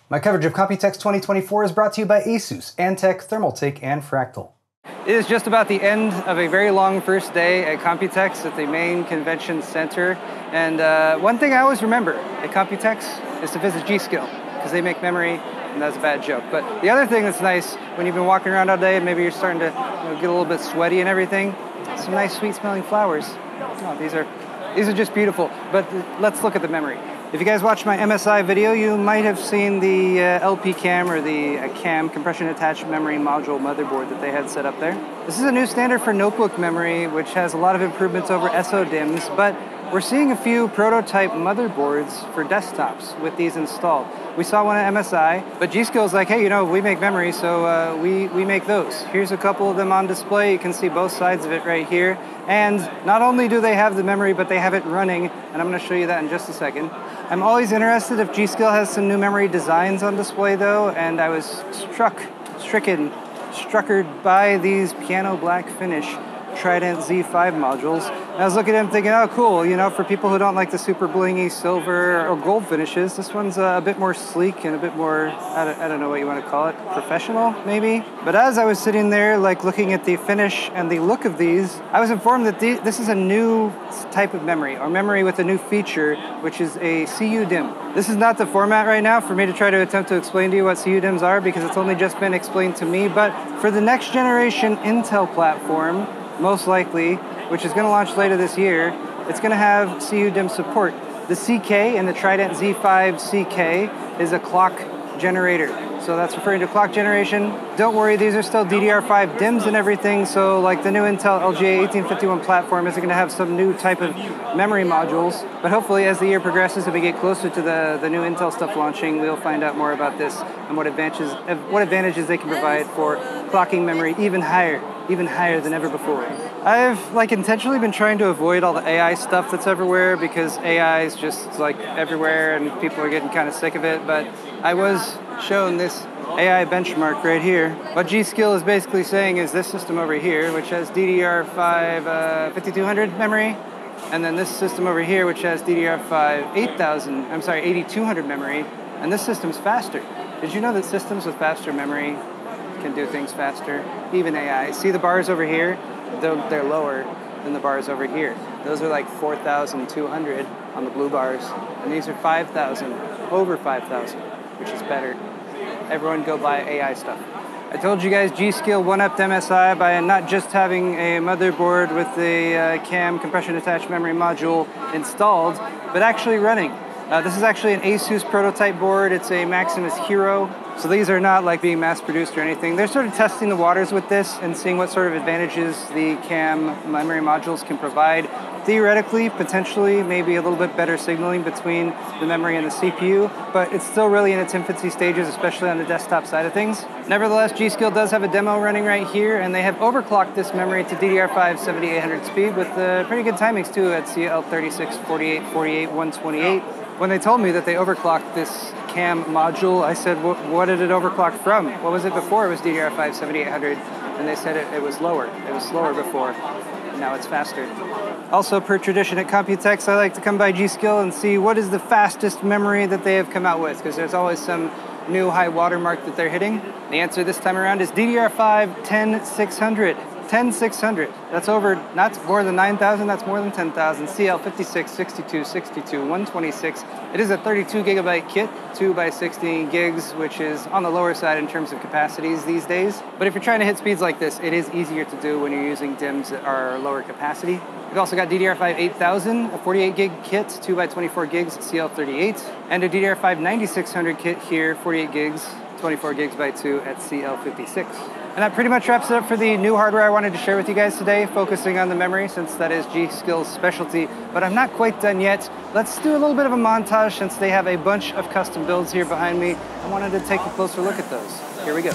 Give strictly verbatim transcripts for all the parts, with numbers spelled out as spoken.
My coverage of Computex twenty twenty-four is brought to you by ASUS, Antec, Thermaltake, and Fractal. It is just about the end of a very long first day at Computex at the main convention center. And uh, one thing I always remember at Computex is to visit G.Skill, because they make memory, and that's a bad joke. But the other thing that's nice, when you've been walking around all day and maybe you're starting to you know, get a little bit sweaty and everything, some nice sweet smelling flowers. Oh, these are, these are just beautiful. But let's look at the memory. If you guys watched my M S I video, you might have seen the uh, L P CAM, or the uh, CAM, Compression Attached Memory Module motherboard that they had set up there. This is a new standard for notebook memory, which has a lot of improvements over S O DIMMs, but we're seeing a few prototype motherboards for desktops with these installed. We saw one at M S I, but G.Skill's like, hey, you know, we make memory, so uh, we, we make those. Here's a couple of them on display. You can see both sides of it right here. And not only do they have the memory, but they have it running, and I'm gonna show you that in just a second. I'm always interested if G.Skill has some new memory designs on display though, and I was struck, stricken, struckered by these piano black finish Trident Z five modules. And I was looking at them thinking, oh cool, you know, for people who don't like the super blingy silver or gold finishes, this one's a bit more sleek and a bit more, I don't, I don't know what you want to call it, professional maybe? But as I was sitting there like looking at the finish and the look of these, I was informed that the, this is a new type of memory, or memory with a new feature, which is a C U DIMM. This is not the format right now for me to try to attempt to explain to you what C U DIMMs are, because it's only just been explained to me, but for the next generation Intel platform, most likely, which is going to launch later this year, it's going to have C U DIMM support. The C K in the Trident Z five C K is a clock generator. So that's referring to clock generation. Don't worry, these are still D D R five DIMMs and everything, so like the new Intel L G A eighteen fifty-one platform isn't going to have some new type of memory modules, but hopefully as the year progresses and we get closer to the, the new Intel stuff launching, we'll find out more about this and what advantages, what advantages they can provide for clocking memory even higher, even higher than ever before. I've like intentionally been trying to avoid all the A I stuff that's everywhere, because A I is just like everywhere and people are getting kind of sick of it, but I was shown this A I benchmark right here. What G.Skill is basically saying is this system over here, which has D D R five uh, fifty-two hundred memory, and then this system over here, which has D D R five eight thousand, I'm sorry, eighty-two hundred memory, and this system's faster. Did you know that systems with faster memory can do things faster? Even A I. See the bars over here? They're, they're lower than the bars over here. Those are like four thousand two hundred on the blue bars, and these are five thousand, over five thousand, which is better. Everyone go buy A I stuff. I told you guys G.Skill one-upped M S I by not just having a motherboard with the uh, CAM, Compression Attached Memory Module, installed, but actually running. Uh, this is actually an ASUS prototype board. It's a Maximus Hero. So these are not like being mass-produced or anything. They're sort of testing the waters with this and seeing what sort of advantages the CAM memory modules can provide. Theoretically, potentially, maybe a little bit better signaling between the memory and the C P U, but it's still really in its infancy stages, especially on the desktop side of things. Nevertheless, G.Skill does have a demo running right here, and they have overclocked this memory to D D R five seventy-eight hundred speed with uh, pretty good timings too at C L thirty-six, forty-eight, forty-eight, one twenty-eight. When they told me that they overclocked this CAM module, I said, what, what did it overclock from? What was it before it was D D R five seventy-eight hundred? And they said it, it was lower. It was slower before, and now it's faster. Also, per tradition at Computex, I like to come by G.Skill and see what is the fastest memory that they have come out with, because there's always some new high watermark that they're hitting. The answer this time around is D D R five ten six hundred. ten six hundred. That's over, not more than nine thousand, that's more than ten thousand. C L fifty-six, sixty-two, sixty-two, one twenty-six. It is a thirty-two gigabyte kit, two by sixteen gigs, which is on the lower side in terms of capacities these days. But if you're trying to hit speeds like this, it is easier to do when you're using DIMMs that are lower capacity. We've also got D D R five eight thousand, a forty-eight gig kit, two by twenty-four gigs, C L thirty-eight, and a D D R five ninety-six hundred kit here, forty-eight gigs, twenty-four gigs by two at C L fifty-six. And that pretty much wraps it up for the new hardware I wanted to share with you guys today, focusing on the memory since that is G.Skill's specialty. But I'm not quite done yet. Let's do a little bit of a montage since they have a bunch of custom builds here behind me. I wanted to take a closer look at those. Here we go.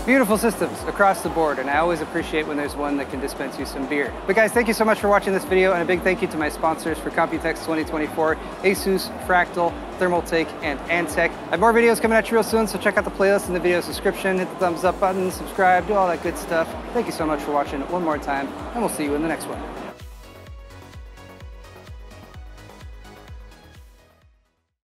Beautiful systems across the board, and I always appreciate when there's one that can dispense you some beer. But guys, thank you so much for watching this video, and a big thank you to my sponsors for Computex twenty twenty-four, ASUS, Fractal, Thermaltake, and Antec. I have more videos coming at you real soon, so check out the playlist in the video description, hit the thumbs up button, subscribe, do all that good stuff. Thank you so much for watching one more time, and we'll see you in the next one.